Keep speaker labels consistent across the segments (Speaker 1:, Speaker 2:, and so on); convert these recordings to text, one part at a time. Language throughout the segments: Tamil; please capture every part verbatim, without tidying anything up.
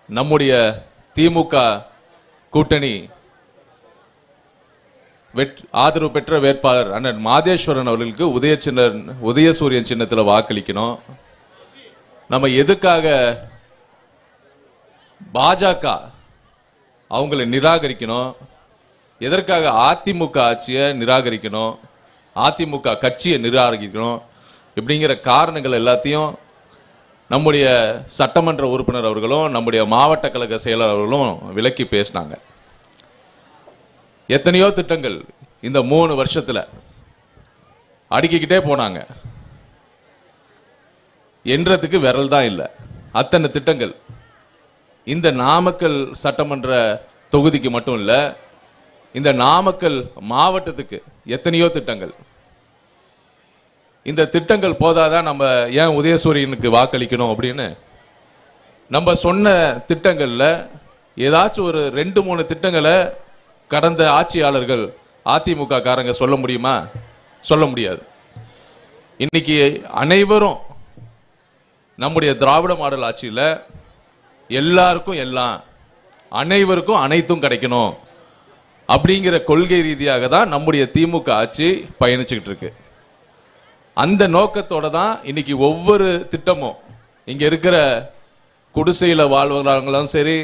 Speaker 1: நம்முடைய திமுக கூட்டணி ஆதரவு பெற்ற வேட்பாளர் அண்ணன் மாதேஸ்வரன் அவர்களுக்கு உதய சின்ன உதயசூரியன் சின்னத்தில் வாக்களிக்கணும். நம்ம எதுக்காக பாஜக அவங்களை நிராகரிக்கணும், எதற்காக அதிமுக ஆட்சியை நிராகரிக்கணும், அதிமுக கட்சியை நிராகரிக்கணும் இப்படிங்கிற காரணங்கள் எல்லாத்தையும் நம்முடைய சட்டமன்ற உறுப்பினர் அவர்களும் நம்முடைய மாவட்ட கழக செயலர் அவர்களும் விளக்கி பேசினாங்க. எத்தனையோ திட்டங்கள் இந்த மூணு வருஷத்துல அடுக்கிக்கிட்டே போனாங்க. என்றதுக்கு விரல் தான் இல்லை. அத்தனை திட்டங்கள் இந்த நாமக்கல் சட்டமன்ற தொகுதிக்கு மட்டும் இல்லை, இந்த நாமக்கல் மாவட்டத்துக்கு எத்தனையோ திட்டங்கள். இந்த திட்டங்கள் போதாதான் நம்ம ஏன் உதயசூரியனுக்கு வாக்களிக்கணும் அப்படின்னு நம்ம சொன்ன திட்டங்கள்ல ஏதாச்சும் ஒரு ரெண்டு மூணு திட்டங்களை கடந்த ஆட்சியாளர்கள் அதிமுக காரங்க சொல்ல முடியுமா? சொல்ல முடியாது. இன்னைக்கு அனைவரும் நம்முடைய திராவிட மாடல் ஆட்சியில் எல்லாருக்கும் எல்லாம், அனைவருக்கும் அனைத்தும் கிடைக்கணும் அப்படிங்கிற கொள்கை ரீதியாக தான் நம்முடைய திமுக ஆட்சி பயணிச்சுக்கிட்டு இருக்கு. அந்த நோக்கத்தோட தான் இன்னைக்கு ஒவ்வொரு திட்டமும் இங்க இருக்கிற குடிசையில் வாழ்வங்களும் சரி,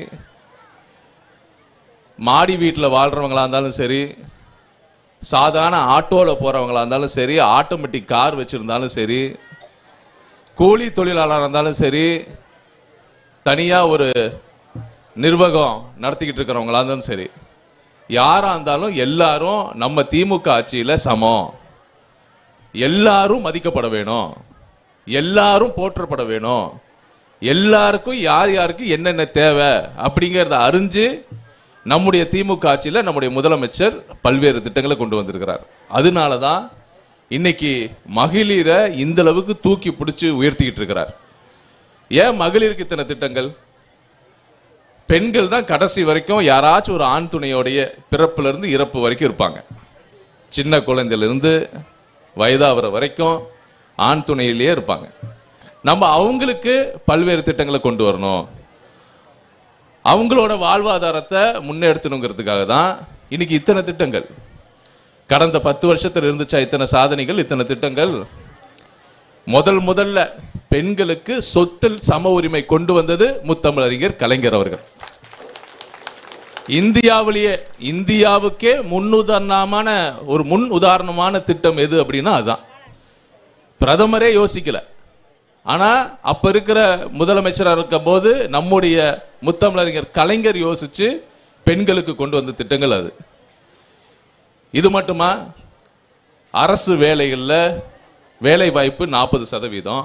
Speaker 1: மாடி வீட்டில் வாழ்றவங்களா இருந்தாலும் சரி, சாதாரண ஆட்டோவில் போறவங்களா இருந்தாலும் சரி, ஆட்டோமேட்டிக் கார் வச்சிருந்தாலும் சரி, கூலி தொழிலாளராக இருந்தாலும் சரி, தனியா ஒரு நிர்வாகம் நடத்திக்கிட்டு இருக்கிறவங்களா இருந்தாலும் சரி, யாரா இருந்தாலும் எல்லாரும் நம்ம திமுக ஆட்சியில சமம். எல்லாரும் மதிக்கப்பட வேணும், எல்லாரும் போற்றப்பட வேணும், எல்லாருக்கும் யார் யாருக்கு என்னென்ன தேவை அப்படிங்கிறத அறிஞ்சு நம்முடைய திமுக ஆட்சியில் நம்முடைய முதலமைச்சர் பல்வேறு திட்டங்களை கொண்டு வந்திருக்கிறார். அதனால தான் இன்னைக்கு மகளிரை இந்த அளவுக்கு தூக்கி பிடிச்சி உயர்த்திக்கிட்டு இருக்கிறார். ஏன் மகளிருக்கு இத்தனை திட்டங்கள்? பெண்கள் தான் கடைசி வரைக்கும் யாராச்சும் ஒரு ஆண் துணையோடைய பிறப்புல இருந்து இறப்பு வரைக்கும் இருப்பாங்க. சின்ன குழந்தையிலிருந்து வயதாகிற வரைக்கும் ஆண் துணையிலேயே இருப்பாங்க. நம்ம அவங்களுக்கு பல்வேறு திட்டங்களை கொண்டு வரணும், அவங்களோட வாழ்வாதாரத்தை முன்னெடுத்தணுங்கிறதுக்காக தான் இன்னைக்கு இத்தனை திட்டங்கள். கடந்த பத்து வருஷத்தில் இருந்துச்சா இத்தனை சாதனைகள், இத்தனை திட்டங்கள்? முதல் முதல்ல பெண்களுக்கு சொத்தில் சம உரிமை கொண்டு வந்தது முத்தமிழறிஞர் கலைஞர் அவர்கள். இந்தியாவிலேயே இந்தியாவுக்கே முன்னுதாரணமான ஒரு முன் உதாரணமான திட்டம் எது அப்படின்னா அதுதான். பிரதமரே யோசிக்கல, ஆனா அப்ப இருக்கிற முதலமைச்சராக இருக்கும் போது நம்முடைய முத்தமிழறிஞர் கலைஞர் யோசிச்சு பெண்களுக்கு கொண்டு வந்த திட்டங்கள் அது. இது மட்டுமா? அரசு வேலைகள்ல வேலை வாய்ப்பு நாற்பது சதவீதம்.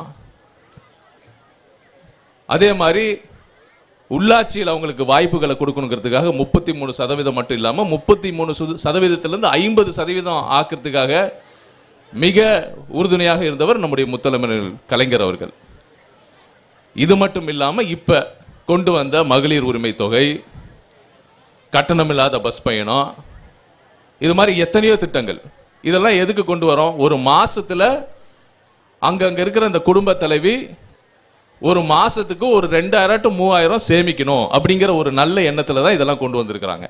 Speaker 1: அதே மாதிரி உள்ளாட்சியில் அவங்களுக்கு வாய்ப்புகளை கொடுக்கணுங்கிறதுக்காக முப்பத்தி மூணு சதவீதம் மட்டும் இல்லாமல் முப்பத்தி மூணு சதவீதத்திலிருந்து ஐம்பது சதவீதம் ஆக்கிறதுக்காக மிக உறுதுணையாக இருந்தவர் நம்முடைய முத்தமிழர் கலைஞர் அவர்கள். இது மட்டும் இல்லாமல் இப்ப கொண்டு வந்த மகளிர் உரிமை தொகை, கட்டணமில்லாத பஸ் பயணம், இது மாதிரி எத்தனையோ திட்டங்கள். இதெல்லாம் எதுக்கு கொண்டு வரோம்? ஒரு மாசத்துல அங்கங்க இருக்கிற அந்த குடும்ப தலைவி ஒரு மாசத்துக்கு ஒரு ரெண்டாயிரம் டு மூவாயிரம் சேமிக்கணும் அப்படிங்கிற ஒரு நல்ல எண்ணத்துல தான் இதெல்லாம் கொண்டு வந்திருக்கிறாங்க.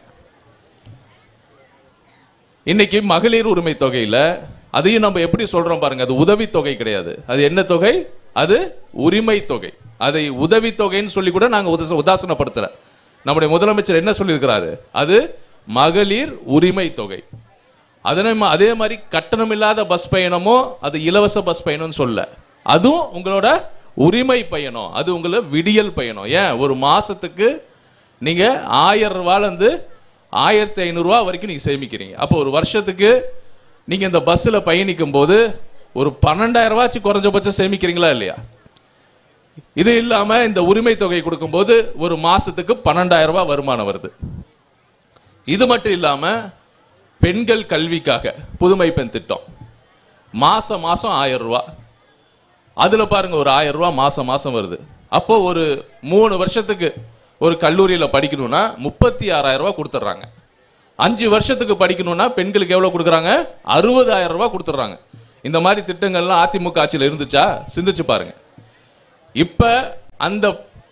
Speaker 1: இன்னைக்கு மகளிர் உரிமை தொகையில அதையும் நம்ம எப்படி சொல்றோம் பாருங்க, அது உதவி தொகை கிடையாது. அது என்ன தொகை? அது உரிமை தொகை. அதை உதவி தொகைன்னு சொல்லி கூட நாங்க உதாசனப்படுத்தல. நம்முடைய முதலமைச்சர் என்ன சொல்லியிருக்கிறாரு? அது மகளிர் உரிமை தொகை. அதே அதே மாதிரி கட்டணம் இல்லாத பஸ் பயணமோ அது இலவச பஸ் பயணம்னு சொல்ல, அதுவும் உங்களோட உரிமை பயணம், அது உங்கள விடியல் பயணம். ஏன் ஒரு மாசத்துக்கு நீங்க ஆயிரம் ரூபாயில இருந்து ஆயிரத்தி ஐநூறு ரூபாய் வரைக்கும் நீங்க சேமிக்கிறீங்க. அப்போ ஒரு வருஷத்துக்கு நீங்க இந்த பஸ்ல பயணிக்கும் போது ஒரு பன்னெண்டாயிரம் ரூபாய் குறைஞ்சபட்சம் சேமிக்கிறீங்களா இல்லையா? இது இல்லாம இந்த உரிமை தொகை கொடுக்கும் போது ஒரு மாசத்துக்கு பன்னெண்டாயிரம் ரூபாய் வருமானம் வருது. இது மட்டும் இல்லாம பெண்கள் கல்விக்காக புதுமை பெண் திட்டம் மாசம் மாசம் ஆயிரம் ரூபாய், அதுல பாருங்க ஒரு ஆயிரம் ரூபாய் மாசம் மாசம் வருது. அப்போ ஒரு மூணு வருஷத்துக்கு ஒரு கல்லூரியில படிக்கணும்னா முப்பத்தி ஆறாயிரம் ரூபாய் கொடுத்துட்றாங்க. அஞ்சு வருஷத்துக்கு படிக்கணும்னா பெண்களுக்கு எவ்வளவு கொடுக்குறாங்க? அறுபதாயிரம் ரூபாய் கொடுத்துட்றாங்க. இந்த மாதிரி திட்டங்கள்லாம் அதிமுக ஆட்சியில் இருந்துச்சா? சிந்திச்சு பாருங்க. இப்ப அந்த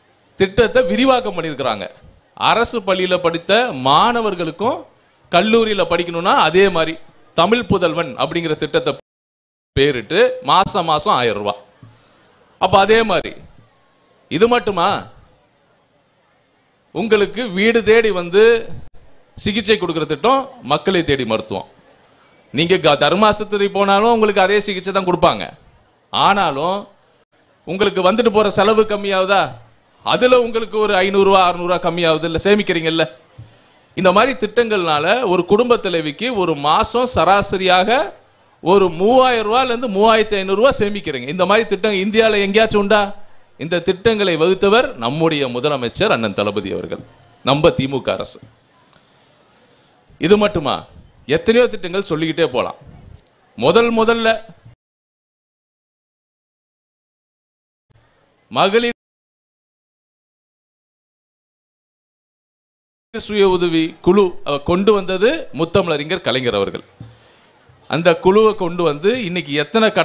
Speaker 1: திட்டத்தை விரிவாக்கம் பண்ணியிருக்கிறாங்க. அரசு பள்ளியில் படித்த மாணவர்களுக்கும் கல்லூரியில் படிக்கணும்னா அதே மாதிரி தமிழ் புதல்வன் அப்படிங்கிற திட்டத்தை பேரிட்டு மாசம் மாசம் ஆயிரம் ரூபாய். அப்ப அதே மாதிரி இது மட்டுமா, உங்களுக்கு வீடு தேடி வந்து சிகிச்சை கொடுக்கிற திட்டம் மக்களை தேடி மருத்துவம். நீங்க தர்மாசத்திரி போனாலும் உங்களுக்கு அதே சிகிச்சை தான் கொடுப்பாங்க. ஆனாலும் உங்களுக்கு வந்துட்டு போற செலவு கம்மியாகுதா? அதுல உங்களுக்கு ஒரு ஐநூறு ரூபா அறுநூறு ரூபா கம்மியாகுது இல்ல, சேமிக்கிறீங்கல்ல. இந்த மாதிரி திட்டங்கள்னால ஒரு குடும்ப தலைவிக்கு ஒரு மாசம் சராசரியாக ஒரு மூவாயிரம் ரூபாயில இருந்து மூவாயிரத்தி ஐநூறு ரூபாய் சேமிக்கிறீங்க. இந்த மாதிரி திட்டம் இந்தியாவில் எங்கேயாச்சும் உண்டா? இந்த திட்டங்களை வகுத்தவர் நம்முடைய முதலமைச்சர் அண்ணன் தளபதி அவர்கள், நம்ம திமுக அரசு. இது மட்டுமா, எத்தனையோ திட்டங்கள் சொல்லிக்கிட்டே போலாம். முதல் முதல்ல மகளிர் சுய உதவி குழு கொண்டு வந்தது முத்தமிழறிஞர் கலைஞர் அவர்கள். அந்த குழுவை கொண்டு வந்து இன்னைக்கு எத்தனை கடை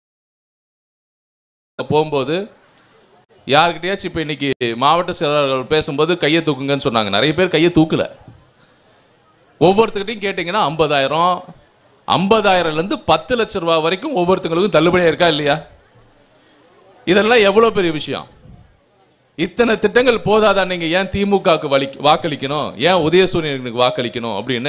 Speaker 1: போகும்போது யார்கிட்டயாச்சும் இப்போ இன்னைக்கு மாவட்ட செயலாளர்கள் பேசும்போது கையை தூக்குங்கன்னு சொன்னாங்க. நிறைய பேர் கையை தூக்கல. ஒவ்வொருத்தர்கிட்டையும் கேட்டீங்கன்னா ஐம்பதாயிரம் ஐம்பதாயிரம்லேருந்து பத்து லட்சம் ரூபாய் வரைக்கும் ஒவ்வொருத்தங்களுக்கும் தள்ளுபடியாக இருக்கா இல்லையா? இதெல்லாம் எவ்வளோ பெரிய விஷயம். இத்தனை திட்டங்கள் போதாதா? நீங்கள் ஏன் திமுகவுக்கு வலி வாக்களிக்கணும், ஏன் உதயசூரியனுக்கு வாக்களிக்கணும் அப்படின்னு.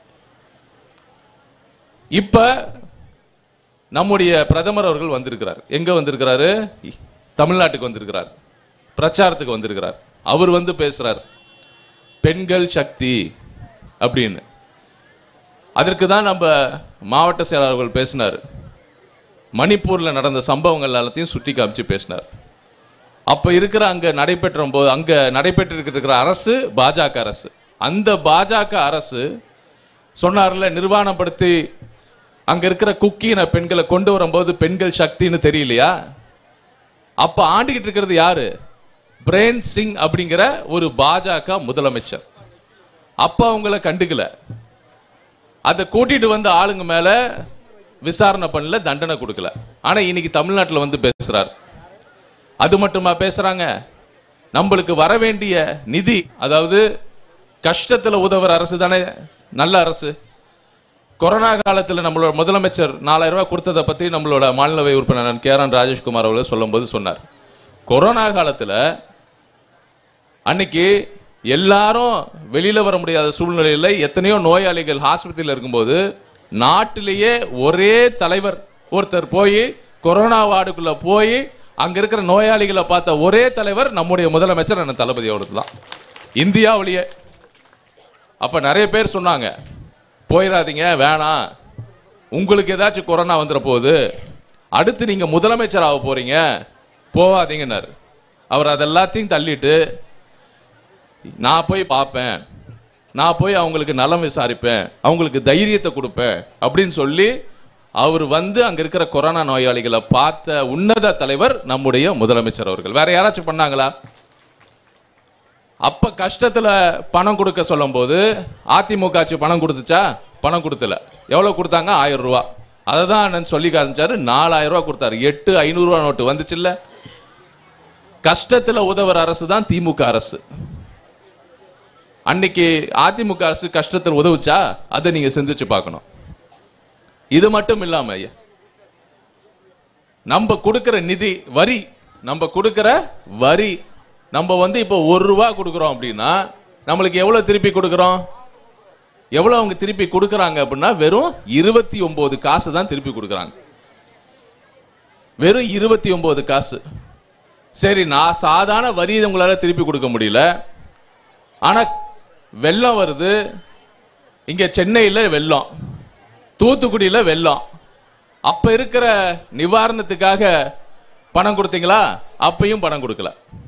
Speaker 1: இப்ப நம்முடைய பிரதமர் அவர்கள் வந்திருக்கிறார். எங்க வந்திருக்கிறாரு? தமிழ்நாட்டுக்கு வந்திருக்கிறார், பிரச்சாரத்துக்கு வந்திருக்கிறார். அவர் வந்து பேசுறார் பெண்கள் சக்தி அப்படின்னு. அதற்கு தான் நம்ம மாவட்ட செயலாளர்கள் பேசினார். மணிப்பூரில் நடந்த சம்பவங்கள் எல்லாத்தையும் சுட்டி காமிச்சு பேசினார். அப்ப இருக்கிற அங்க நடைபெற்ற போது அங்க நடைபெற்று இருக்கிற அரசு பாஜக அரசு. அந்த பாஜக அரசு சொன்னார்ல, நிர்வாணப்படுத்தி அங்க இருக்கிற குக்கின பெண்களை கொண்டு வரும்போது பெண்கள் சக்தின்னு தெரியலையா? அப்ப ஆண்டுகிட்டு இருக்கிறது யாரு? பிரேன் சிங் அப்படிங்கிற ஒரு பாஜக முதலமைச்சர். அப்ப அவங்கள கண்டுக்கல. அதை கூட்டிட்டு வந்த ஆளுங்க மேல விசாரணை பண்ணல, தண்டனை கொடுக்கல. ஆனா இன்னைக்கு தமிழ்நாட்டில் வந்து பேசுறார். அது மட்டுமா பேசுறாங்க? நம்மளுக்கு வர வேண்டிய நிதி, அதாவது கஷ்டத்தில் உதவுற அரசு தானே நல்ல அரசு. கொரோனா காலத்தில் நம்மளோட முதலமைச்சர் நாலாயிரம் ரூபாய் கொடுத்ததை பற்றி நம்மளோட மாநிலவை உறுப்பினர் கே ஆர் ராஜேஷ்குமார் அவர்கள் சொல்லும்போது சொன்னார், கொரோனா காலத்தில் அன்னைக்கு எல்லாரும் வெளியில வர முடியாத சூழ்நிலையில் எத்தனையோ நோயாளிகள் ஆஸ்பத்திரியில் இருக்கும்போது நாட்டிலேயே ஒரே தலைவர் ஒருத்தர் போய் கொரோனா வார்டுக்குள்ள போய் அங்க இருக்கிற நோயாளிகளை பார்த்த ஒரே தலைவர் நம்முடைய முதலமைச்சர் அண்ணன் தளபதி அவர்கள் தான் இந்தியாவிலேயே. அப்ப நிறைய பேர் சொன்னாங்க, போயிடாதீங்க, வேணாம், உங்களுக்கு ஏதாச்சும் கொரோனா வந்துட போகுது, அடுத்து நீங்க முதலமைச்சர் ஆக போறீங்க, போவாதீங்கன்னாரு. அவர் அதெல்லாத்தையும் தள்ளிட்டு நான் போய் பார்ப்பேன், நான் போய் அவங்களுக்கு நலம் விசாரிப்பேன், அவங்களுக்கு தைரியத்தை கொடுப்பேன் அப்படின்னு சொல்லி அவர் வந்து அங்க இருக்கிற கொரோனா நோயாளிகளை பார்த்த உன்னத தலைவர் நம்முடைய முதலமைச்சர் அவர்கள். வேற யாராச்சும் பண்ணாங்களா? அப்ப கஷ்டத்துல பணம் கொடுக்க சொல்லும் போது அதிமுக ஆட்சி பணம் கொடுத்துச்சா? பணம் கொடுத்துல. எவ்வளவு கொடுத்தாங்க? ஆயிரம் ரூபாய். அதை தான் சொல்லி காமிச்சாரு. நாலாயிரம் ரூபாய் கொடுத்தாரு. எட்டு ஐநூறு ரூபாய் நோட்டு வந்துச்சு இல்ல. கஷ்டத்துல உதவுற அரசு தான் திமுக அரசு. அன்னைக்கு அதிமுக அரசு கஷ்டத்தில் உதவுச்சா? அதை நீங்க சிந்திச்சு பார்க்கணும். இது மட்டும் இல்லாம நம்ம கொடுக்கிற நிதி வரி, நம்ம கொடுக்கிற வரி, நம்ம வந்து இப்போ ஒரு ரூபா கொடுக்கிறோம் அப்படின்னா நம்மளுக்கு எவ்வளவு திருப்பி கொடுக்கிறோம்? எவ்வளவு அவங்க திருப்பி கொடுக்கறாங்க அப்படின்னா வெறும் இருபத்தி ஒன்பது காசு தான் திருப்பி கொடுக்கறாங்க. வெறும் இருபத்தி ஒன்பது காசு. சரி, நான் சாதாரண வரி உங்களால திருப்பி கொடுக்க முடியல, ஆனா வெள்ளம் வருது, இங்க சென்னையில் வெள்ளம், தூத்துக்குடியில வெள்ளம், அப்ப இருக்கிற நிவாரணத்துக்காக பணம் கொடுத்தீங்களா? அப்பையும் பணம் கொடுக்கல.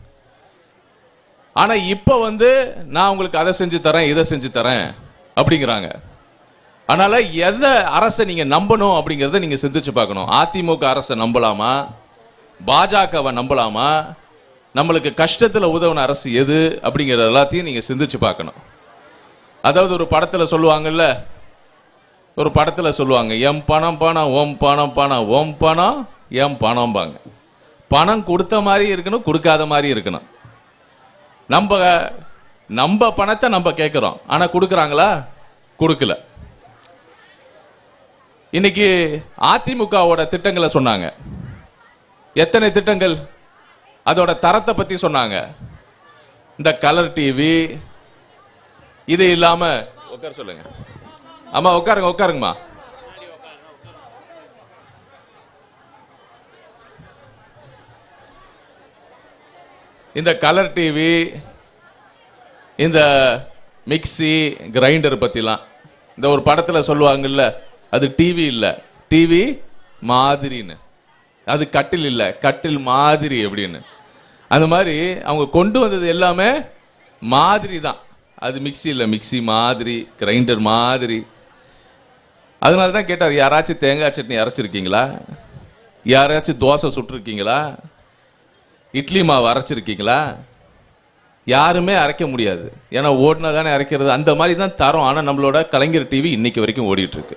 Speaker 1: ஆனா இப்ப வந்து நான் உங்களுக்கு அதை செஞ்சு தரேன், இதை செஞ்சு தரேன் அப்படிங்கிறாங்க. அதனால எதை அரசை நீங்க நம்பணும் அப்படிங்கறத நீங்க சிந்திச்சு பார்க்கணும். அதிமுக அரசை நம்பலாமா, பாஜகவை நம்பலாமா, நம்மளுக்கு கஷ்டத்துல உதவுன அரசு எது அப்படிங்கிற எல்லாத்தையும் நீங்க சிந்திச்சு பார்க்கணும். அதாவது ஒரு படத்துல சொல்லுவாங்கல்ல, ஒரு படத்துல சொல்லுவாங்க, எம் பணம் பணம் ஓம் பணம் பணம் ஓம் பணம் எம் பணம் பாங்க. பணம் கொடுத்த மாதிரி இருக்கணும், கொடுக்காத மாதிரி இருக்கணும். நம்ம நம்ம பணத்தை நம்ம கேட்கிறோம், ஆனா கொடுக்கறாங்களா? கொடுக்கல. இன்னைக்கு அதிமுகவோட திட்டங்களை சொன்னாங்க. எத்தனை திட்டங்கள்? அதோட தரத்தை பத்தி சொன்னாங்க. இந்த கலர் டிவி இது இல்லாம உட்கார சொல்லுங்க. ஆமா உட்காருங்க உட்காருங்கம்மா. இந்த கலர் டிவி, இந்த மிக்சி, கிரைண்டர் பத்திலாம் இந்த ஒரு படத்துல சொல்லுவாங்கல்ல, அது டிவி இல்ல, டிவி மாதிரின்னு. அது கட்டில் இல்ல, கட்டில் மாதிரி அப்படின்னு. அந்த மாதிரி அவங்க கொண்டு வந்தது எல்லாமே மாதிரி தான். அது மிக்சி இல்ல, மிக்சி மாதிரி, கிரைண்டர் மாதிரி. அதனால தான் கேட்டார், யாராச்சும் தேங்காய் சட்னி அரைச்சிருக்கீங்களா? யாராச்சும் தோசை சுட்டுருக்கீங்களா? இட்லி மாவு அரைச்சிருக்கீங்களா? யாருமே அரைக்க முடியாது. ஏன்னா ஓடினா தானே அரைக்கிறது. அந்த மாதிரி தான் தரோம். ஆனால் நம்மளோட கலைஞர் டிவி இன்னைக்கு வரைக்கும் ஓடிட்டு இருக்கு.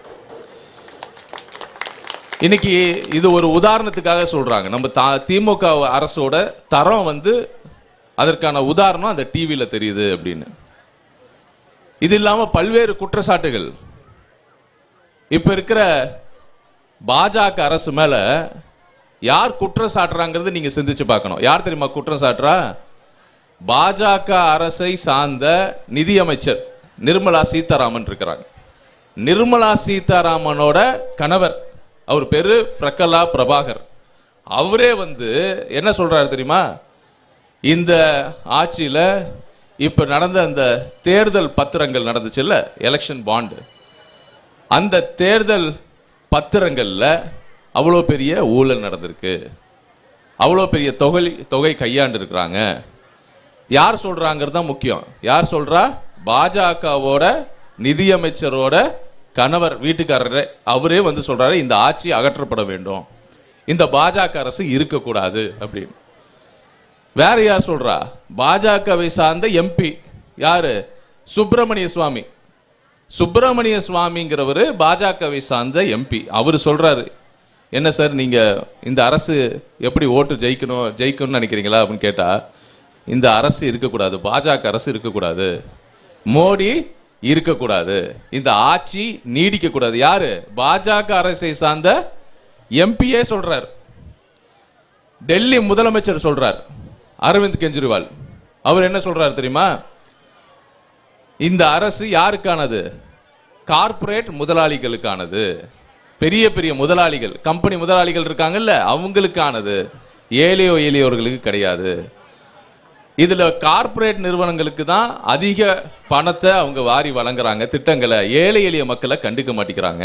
Speaker 1: இன்னைக்கு இது ஒரு உதாரணத்துக்காக சொல்றாங்க. நம்ம திமுக அரசோட தரம் வந்து அதற்கான உதாரணம் அந்த டிவியில் தெரியுது அப்படின்னு. இது இல்லாமல் பல்வேறு குற்றச்சாட்டுகள். இப்ப இருக்கிற பாஜக அரசு மேல யார் குற்றம் சாட்டுறாங்கிறது நீங்க சிந்திச்சு பார்க்கணும். யார் தெரியுமா குற்றம் சாட்டுறா? பாஜக அரசை சார்ந்த நிதியமைச்சர் நிர்மலா சீதாராமன் இருக்கிறாங்க. நிர்மலா சீதாராமனோட கணவர், அவர் பேரு பிரகலா பிரபாகர். அவரே வந்து என்ன சொல்றாரு தெரியுமா? இந்த ஆட்சியில இப்ப நடந்த அந்த தேர்தல் பத்திரங்கள் நடந்துச்சு இல்ல, எலெக்ஷன் பாண்டு, அந்த தேர்தல் பத்திரங்கள்ல அவ்வளோ பெரிய ஊழல் நடந்திருக்கு, அவ்வளோ பெரிய தொகை தொகை கையாண்டு இருக்கிறாங்க. யார் சொல்றாங்கிறது தான் முக்கியம். யார் சொல்றா? பாஜகவோட நிதியமைச்சரோட கணவர், வீட்டுக்காரரே, அவரே வந்து சொல்றாரு இந்த ஆட்சி அகற்றப்பட வேண்டும், இந்த பாஜக அரசு இருக்கக்கூடாது அப்படின்னு. வேற யார் சொல்றா? பாஜகவை சார்ந்த எம்பி யாரு? சுப்பிரமணிய சுவாமி. சுப்பிரமணிய சுவாமிங்கிறவர் பாஜகவை சார்ந்த எம்பி. அவர் சொல்றாரு, என்ன சார் நீங்க இந்த அரசு எப்படி ஓட்டு ஜெயிக்கணும் ஜெயிக்கணும்னு நினைக்கிறீங்களா அப்படின்னு கேட்டா, இந்த அரசு இருக்கக்கூடாது, பாஜக அரசு இருக்கக்கூடாது, மோடி இருக்கக்கூடாது, இந்த ஆட்சி நீடிக்க கூடாது. யாரு? பாஜக அரசை சார்ந்த எம்பியே சொல்றார். டெல்லி முதலமைச்சர் சொல்றார், அரவிந்த் கெஜ்ரிவால். அவர் என்ன சொல்றார் தெரியுமா? இந்த அரசு யாருக்கானது? கார்ப்பரேட் முதலாளிகளுக்கானது. பெரிய பெரிய முதலாளிகள், கம்பெனி முதலாளிகள் இருக்காங்கல்ல, அவங்களுக்கானது, ஏழையோ எளியோர்களுக்கு கிடையாது. இதுல கார்ப்பரேட் நிறுவனங்களுக்கு தான் அதிக பணத்தை அவங்க வாரி வழங்குறாங்க, திட்டங்களை. ஏழை எளிய மக்களை கண்டுக்க மாட்டேங்கிறாங்க.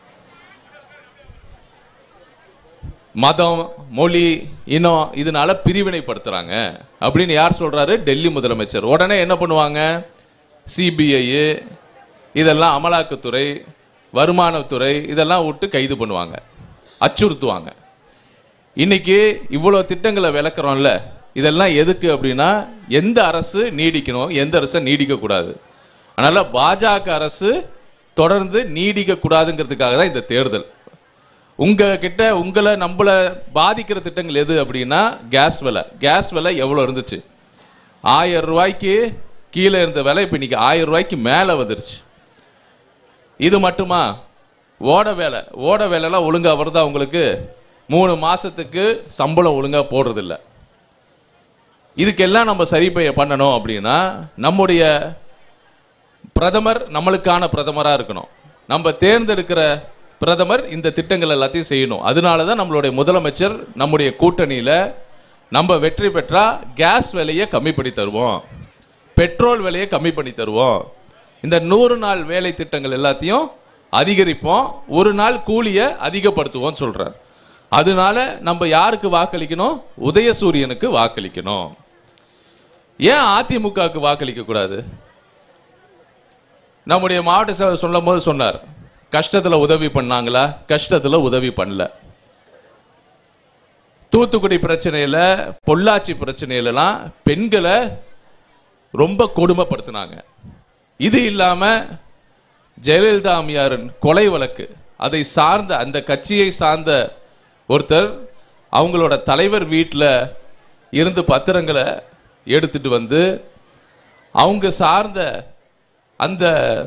Speaker 1: மதம், மொழி, இனம் இதனால பிரிவினைப்படுத்துறாங்க அப்படின்னு யார் சொல்றாரு? டெல்லி முதலமைச்சர். உடனே என்ன பண்ணுவாங்க? சிபிஐ, இதெல்லாம் அமலாக்கத்துறை, வருமானத்துறை, இதெல்லாம் விட்டு கைது பண்ணுவாங்க, அச்சுறுத்துவாங்க. இன்னைக்கு இவ்வளோ திட்டங்களை விளக்குறோம்ல, இதெல்லாம் எதுக்கு அப்படின்னா எந்த அரசு நீடிக்கணும், எந்த அரசு நீடிக்க கூடாது. அதனால பாஜக அரசு தொடர்ந்து நீடிக்க கூடாதுங்கிறதுக்காக தான் இந்த தேர்தல். உங்ககிட்ட உங்களை நம்மளை பாதிக்கிற திட்டங்கள் எது அப்படின்னா கேஸ் விலை. கேஸ் விலை எவ்வளோ இருந்துச்சு? ஆயிரம் ரூபாய்க்கு கீழே இருந்த விலை இப்போ இன்னைக்கு ஆயிரம் ரூபாய்க்கு மேலே வந்துருச்சு. இது மட்டுமா? ஓட வேலை, ஓட வேலைலாம் ஒழுங்கா வருதா உங்களுக்கு? மூணு மாசத்துக்கு சம்பளம் ஒழுங்கா போடுறதில்ல. இதுக்கெல்லாம் நம்ம சரி பண்ணணும் அப்படின்னா நம்முடைய பிரதமர் நம்மளுக்கான பிரதமராக இருக்கணும். நம்ம தேர்ந்தெடுக்கிற பிரதமர் இந்த திட்டங்கள் எல்லாத்தையும் செய்யணும். அதனால தான் நம்மளுடைய முதலமைச்சர் நம்முடைய கூட்டணியில் நம்ம வெற்றி பெற்றா கேஸ் விலையை கம்மி பண்ணி தருவோம், பெட்ரோல் விலையை கம்மி பண்ணி தருவோம், இந்த நூறு நாள் வேலை திட்டங்கள் எல்லாத்தையும் அதிகரிப்போம், ஒரு நாள் கூலியை அதிகப்படுத்துவோம் சொல்றார். அதனால நம்ம யாருக்கு வாக்களிக்கணும்? உதயசூரியனுக்கு வாக்களிக்கணும். ஏன் அதிமுகவுக்கு வாக்களிக்க கூடாது? நம்முடைய மாவட்ட செயலர் சொல்லும் போது சொன்னார், கஷ்டத்துல உதவி பண்ணாங்களா? கஷ்டத்துல உதவி பண்ணல. தூத்துக்குடி பிரச்சனையில, பொள்ளாச்சி பிரச்சனையிலாம் பெண்களை ரொம்ப கொடுமைப்படுத்தினாங்க. இது இல்லாம ஜெயலலிதா அம்மையாரின் கொலை வழக்கு, அதை சார்ந்த அந்த கட்சியை சார்ந்த ஒருத்தர் அவங்களோட தலைவர் வீட்டில் இருந்து பத்திரங்களை எடுத்துட்டு வந்து அவங்க சார்ந்த அந்த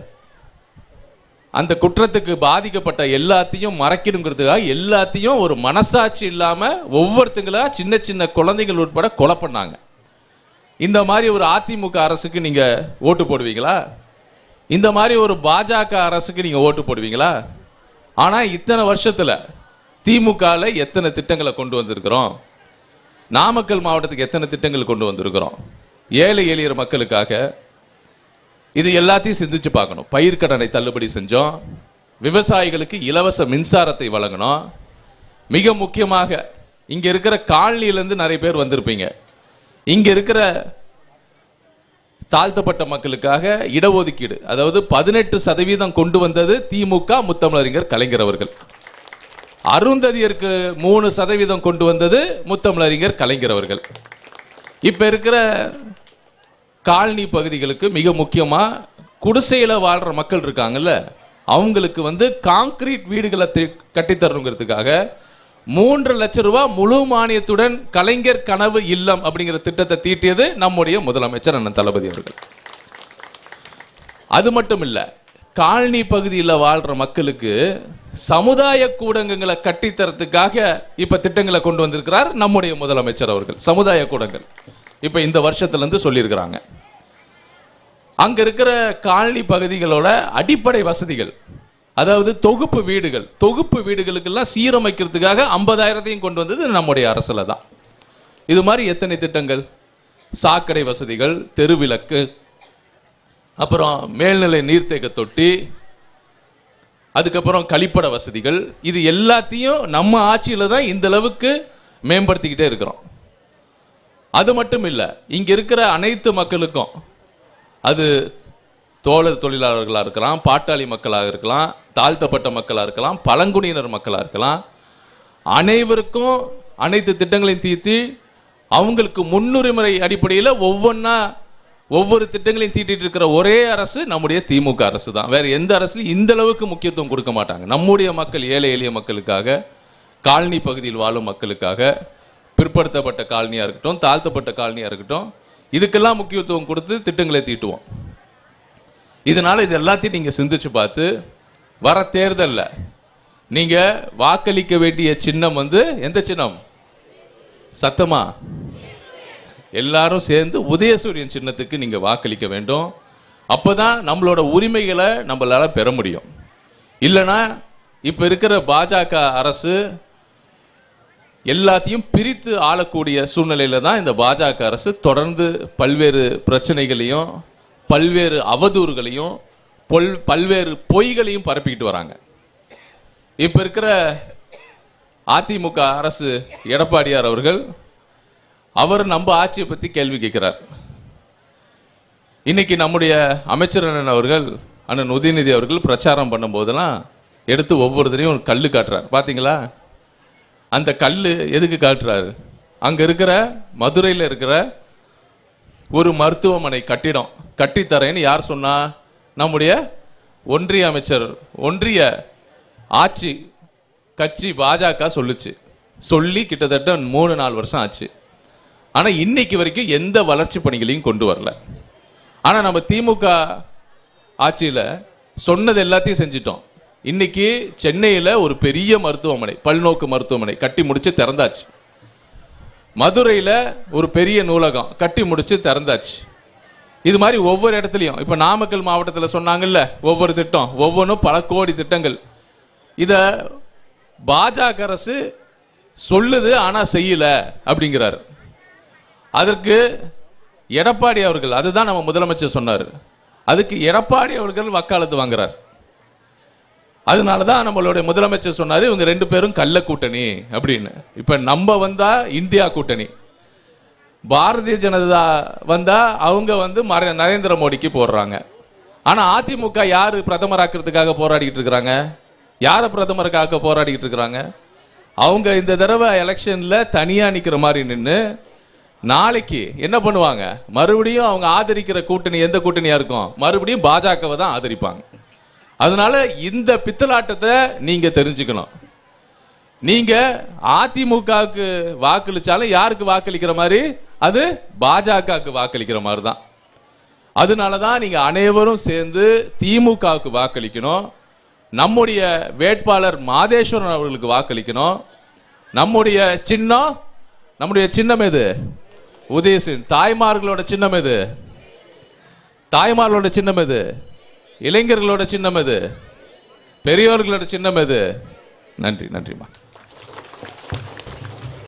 Speaker 1: அந்த குற்றத்துக்கு பாதிக்கப்பட்ட எல்லாத்தையும் மறைக்கணுங்கிறதுக்காக எல்லாத்தையும் ஒரு மனசாட்சி இல்லாமல் ஒவ்வொருத்தங்களா சின்ன சின்ன குழந்தைகள் உட்பட கொலை பண்ணாங்க. இந்த மாதிரி ஒரு அதிமுக அரசுக்கு நீங்கள் ஓட்டு போடுவீங்களா? இந்த மாதிரி ஒரு பாஜக அரசுக்கு நீங்கள் ஓட்டு போடுவீங்களா? ஆனால் இத்தனை வருஷத்தில் திமுகவில் எத்தனை திட்டங்களை கொண்டு வந்திருக்கிறோம், நாமக்கல் மாவட்டத்துக்கு எத்தனை திட்டங்கள் கொண்டு வந்திருக்கிறோம், ஏழை எளிய மக்களுக்காக. இது எல்லாத்தையும் சிந்திச்சு பார்க்கணும். பயிர்க்கடனை தள்ளுபடி செஞ்சோம், விவசாயிகளுக்கு இலவச மின்சாரத்தை வழங்கணும். மிக முக்கியமாக இங்கே இருக்கிற காலனியிலேருந்து நிறைய பேர் வந்திருப்பீங்க. இங்கே இருக்கிற தாழ்த்தப்பட்ட மக்களுக்காக இடஒதுக்கீடு, அதாவது பதினெட்டு சதவீதம் கொண்டு வந்தது திமுக முத்தமிழறிஞர் கலைஞர் அவர்கள். அருந்ததியருக்கு மூணு சதவீதம் கொண்டு வந்தது முத்தமிழறிஞர் கலைஞர் அவர்கள். இப்போ இருக்கிற காலனி பகுதிகளுக்கு மிக முக்கியமாக குடிசையில் வாழ்கிற மக்கள் இருக்காங்கல்ல, அவங்களுக்கு வந்து காங்கிரீட் வீடுகளை கட்டித்தரணுங்கிறதுக்காக மூன்று லட்சம் ரூபாய் முழு மானியத்துடன் கலைஞர் கனவு இல்லம் அப்படிங்கிற திட்டத்தை தீட்டியது நம்முடைய முதலமைச்சர் அண்ணன் தளபதி அவர்கள். அது மட்டும் இல்லை, காலனி பகுதியில் வாழ்கிற மக்களுக்கு சமுதாய கூடங்களை கட்டித்தரத்துக்காக இப்போ திட்டங்களை கொண்டு வந்திருக்கிறார் நம்முடைய முதலமைச்சர் அவர்கள். சமுதாய கூடங்கள் இப்போ இந்த வருஷத்துலேருந்து சொல்லியிருக்கிறாங்க. அங்கே இருக்கிற காலனி பகுதிகளோட அடிப்படை வசதிகள், அதாவது தொகுப்பு வீடுகள், தொகுப்பு வீடுகளுக்கெல்லாம் சீரமைக்கிறதுக்காக ஐம்பதாயிரத்தையும் கொண்டு வந்தது நம்முடைய அரசில் தான். இது மாதிரி எத்தனை திட்டங்கள், சாக்கடை வசதிகள், தெருவிளக்கு, அப்புறம் மேல்நிலை நீர்த்தேக்க தொட்டி, அதுக்கப்புறம் கழிப்பட வசதிகள், இது எல்லாத்தையும் நம்ம ஆட்சியில் தான் இந்த அளவுக்கு மேம்படுத்திக்கிட்டே இருக்கிறோம். அது மட்டும் இல்லை, இங்கே இருக்கிற அனைத்து மக்களுக்கும், அது தோழர் தொழிலாளர்களாக இருக்கலாம், பாட்டாளி மக்களாக இருக்கலாம், தாழ்த்தப்பட்ட மக்களாக இருக்கலாம், பழங்குடியினர் மக்களாக இருக்கலாம், அனைவருக்கும் அனைத்து திட்டங்களையும் தீர்த்து அவங்களுக்கு முன்னுரிமை அடிப்படையில் ஒவ்வொன்றா ஒவ்வொரு திட்டங்களையும் தீட்டிட்டு இருக்கிற ஒரே அரசு நம்முடைய திமுக அரசு தான். வேறு எந்த அரசுலையும் இந்த அளவுக்கு முக்கியத்துவம் கொடுக்க மாட்டாங்க. நம்முடைய மக்கள், ஏழை எளிய மக்களுக்காக, காலனி பகுதியில் வாழும் மக்களுக்காக, பிற்படுத்தப்பட்ட காலனியாக இருக்கட்டும், தாழ்த்தப்பட்ட காலனியாக இருக்கட்டும், இதுக்கெல்லாம் முக்கியத்துவம் கொடுத்து திட்டங்களை தீட்டுவோம். இதனால் இது எல்லாத்தையும் நீங்கள் சிந்திச்சு பார்த்து வர தேர்தலில் நீங்கள் வாக்களிக்க வேண்டிய சின்னம் வந்து எந்த சின்னம்? சத்தமா எல்லாரும் சேர்ந்து உதயசூரியன் சின்னத்துக்கு நீங்கள் வாக்களிக்க வேண்டும். அப்போ தான் நம்மளோட உரிமைகளை நம்மளால் பெற முடியும். இல்லைனா இப்போ இருக்கிற பாஜக அரசு எல்லாத்தையும் பிரித்து ஆளக்கூடிய சூழ்நிலையில் தான் இந்த பாஜக அரசு தொடர்ந்து பல்வேறு பிரச்சனைகளையும் பல்வேறு அவதூறுகளையும் பொல் பல்வேறு பொய்களையும் பரப்பிக்கிட்டு வராங்க. இப்போ இருக்கிற அதிமுக அரசு எடப்பாடியார் அவர்கள் அவர் நம்ம ஆட்சியை பற்றி கேள்வி கேட்கிறார். இன்னைக்கு நம்முடைய அமைச்சர் அண்ணன் அவர்கள், அண்ணன் உதயநிதி அவர்கள் பிரச்சாரம் பண்ணும்போதெல்லாம் எடுத்து ஒவ்வொருத்தரையும் ஒரு கல் காட்டுறார். பார்த்தீங்களா? அந்த கல் எதுக்கு காட்டுறாரு? அங்கே இருக்கிற மதுரையில் இருக்கிற ஒரு மருத்துவமனை கட்டிடம் கட்டித்தரேன்னு யார் சொன்னா? நம்முடைய ஒன்றிய அமைச்சர், ஒன்றிய ஆட்சி கட்சி பாஜக சொல்லுச்சு. சொல்லி கிட்டத்தட்ட மூணு நாலு வருஷம் ஆச்சு. ஆனால் இன்னைக்கு வரைக்கும் எந்த வளர்ச்சி பணிகளையும் கொண்டு வரல. ஆனால் நம்ம திமுக ஆட்சியில் சொன்னது எல்லாத்தையும் செஞ்சிட்டோம். இன்னைக்கு சென்னையில் ஒரு பெரிய மருத்துவமனை, பல்நோக்கு மருத்துவமனை கட்டி முடிச்சு திறந்தாச்சு. மதுரையில் ஒரு பெரிய நூலகம் கட்டி முடிச்சு திறந்தாச்சு. இது மாதிரி ஒவ்வொரு இடத்துலையும், இப்போ நாமக்கல் மாவட்டத்தில் சொன்னாங்கல்ல, ஒவ்வொரு திட்டம், ஒவ்வொன்றும் பல கோடி திட்டங்கள். இதை பாஜக அரசு சொல்லுது ஆனால் செய்யல அப்படிங்கிறார். அதற்கு எடப்பாடி அவர்கள், அதுதான் நம்ம முதலமைச்சர் சொன்னார், அதுக்கு எடப்பாடி அவர்கள் வக்காலத்து வாங்குறார். அதனால தான் நம்மளுடைய முதலமைச்சர் சொன்னார் இவங்க ரெண்டு பேரும் கள்ள கூட்டணி அப்படின்னு. இப்போ நம்ம வந்தா இந்தியா கூட்டணி, பாரதிய ஜனதா வந்தா அவங்க வந்து நரேந்திர மோடிக்கு போடுறாங்க. ஆனால் அதிமுக யார் பிரதமராக்கிறதுக்காக போராடிக்கிட்டு இருக்கிறாங்க? யாரை பிரதமருக்காக போராடிக்கிட்டு இருக்கிறாங்க? அவங்க இந்த தடவை எலெக்ஷனில் தனியாக நிற்கிற மாதிரி நின்று நாளைக்கு என்ன பண்ணுவாங்க? மறுபடியும் அவங்க ஆதரிக்கிற கூட்டணி எந்த கூட்டணியாக இருக்கும்? மறுபடியும் பாஜகவை தான் ஆதரிப்பாங்க. அதனால இந்த பித்தலாட்டத்தை நீங்க தெரிஞ்சுக்கணும். நீங்க அதிமுகவுக்கு வாக்களிச்சாலும் யாருக்கு வாக்களிக்கிற மாதிரி? அது பாஜகவுக்கு வாக்களிக்கிற மாதிரி தான். அதனால தான் நீங்கள் அனைவரும் சேர்ந்து திமுகவுக்கு வாக்களிக்கணும். நம்முடைய வேட்பாளர் மாதேஸ்வரன் அவர்களுக்கு வாக்களிக்கணும். நம்முடைய சின்னம் நம்முடைய சின்னம் எது? உதயசின். தாய்மார்களோட சின்னம் எது? தாய்மார்களோட சின்னம் எது? இளைஞர்களோட சின்னம் எது? பெரியவர்களோட சின்னம் எது? நன்றி, நன்றிம்மா.